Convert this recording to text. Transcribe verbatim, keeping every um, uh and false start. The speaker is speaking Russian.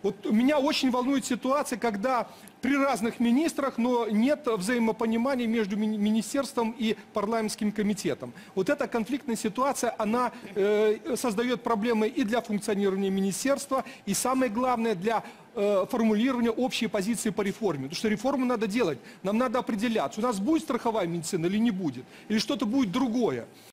Вот меня очень волнует ситуация, когда при разных министрах, но нет взаимопонимания между мини министерством и парламентским комитетом. Вот эта конфликтная ситуация, она э, создает проблемы и для функционирования министерства, и самое главное, для э, формулирования общей позиции по реформе. Потому что реформу надо делать, нам надо определяться, у нас будет страховая медицина или не будет, или что-то будет другое.